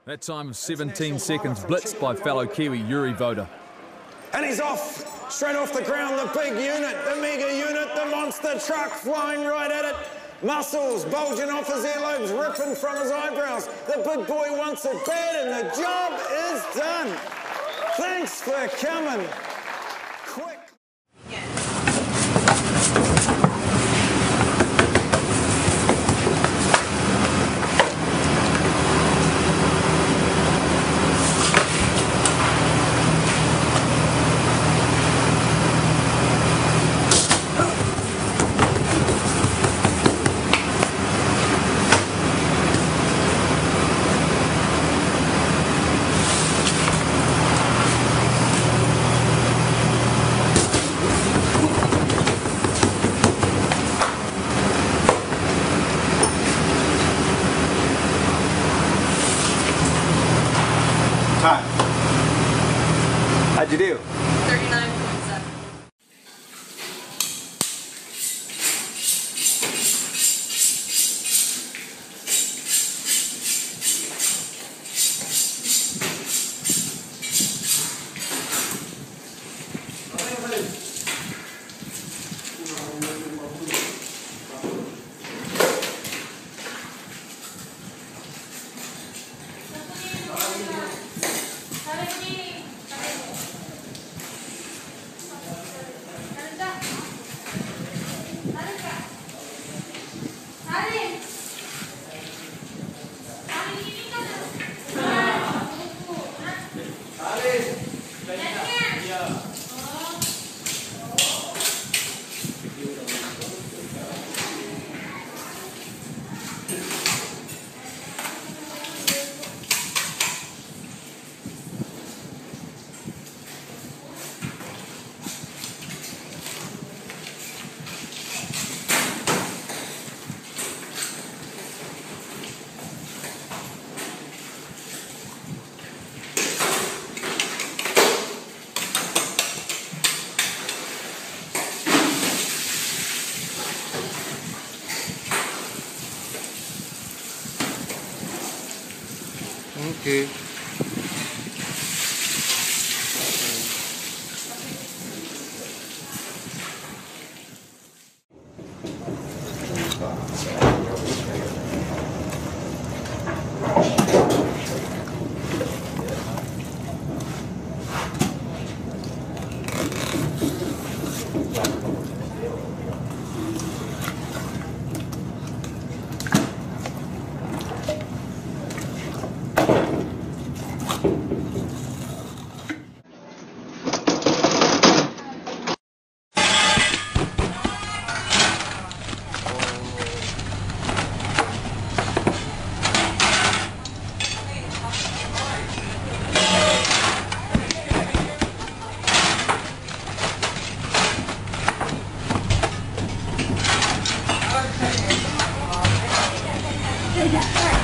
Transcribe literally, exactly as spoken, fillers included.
That time of seventeen seconds blitzed by fellow Kiwi Yuri Voda. And he's off, straight off the ground, the big unit, the mega unit, the monster truck flying right at it. Muscles bulging off his earlobes, ripping from his eyebrows. The big boy wants it bad and the job is done. Thanks for coming. Quick. Time. How'd you do? thirty-nine point seven. Okay. Yeah.